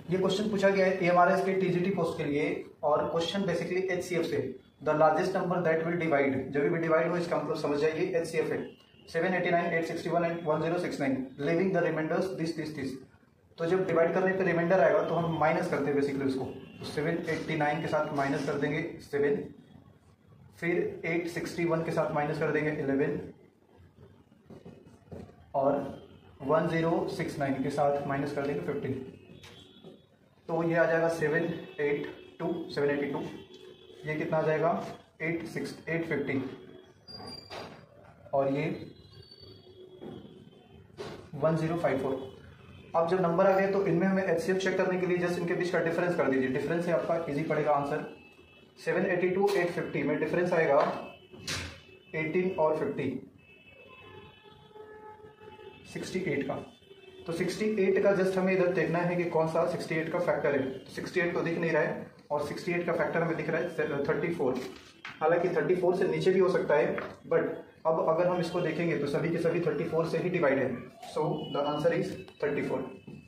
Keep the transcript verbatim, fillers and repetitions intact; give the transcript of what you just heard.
ये क्वेश्चन पूछा गया है एएमआरएस के टीजीटी पोस्ट के लिए और क्वेश्चन बेसिकली एचसीएफ से। The largest number that will divide, जब भी डिवाइड हो इसका मतलब समझ जाइए एचसीएफ है seven eighty nine, eight sixty one and one zero six nine, living the reminders this this this. तो जब डिवाइड करने पे रिमाइंडर आएगा तो हम माइनस करते हैं बेसिकली उसको, तो सेवन एटी नाइन के साथ माइनस कर देंगे सेवन, फिर एट सिक्सटी वन के साथ माइनस कर देंगे इलेवन और वन जीरो सिक्स नाइन के साथ माइनस कर देंगे फिफ्टीन। तो ये आ जाएगा seven eight two, seven eighty two, ये कितना आ जाएगा एट सिक्स एट फिफ्टी और ये वन जीरो फाइव फोर। अब जब नंबर आ गए तो इनमें हमें एचसीएफ चेक करने के लिए जस्ट इनके बीच का डिफरेंस कर दीजिए। डिफरेंस है आपका इजी पड़ेगा answer. Seven eighty two eight fifty में डिफरेंस आएगा एटीन और फिफ्टी, सिक्सटी एट का। तो सिक्सटी एट का जस्ट हमें इधर देखना है कि कौन सा सिक्सटी एट का फैक्टर है। तो सिक्सटी एट तो दिख नहीं रहा है और सिक्सटी एट का फैक्टर हमें दिख रहा है थर्टी फोर। हालांकि थर्टी फोर से नीचे भी हो सकता है, बट अब अगर हम इसको देखेंगे तो सभी के सभी थर्टी फोर से ही डिवाइड है। So the answer is thirty four.